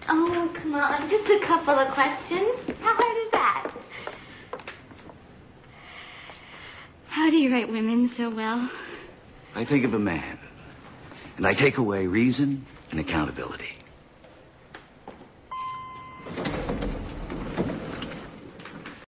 Oh, come on. Just a couple of questions. How hard is that? How do you write women so well? I think of a man, and I take away reason and accountability.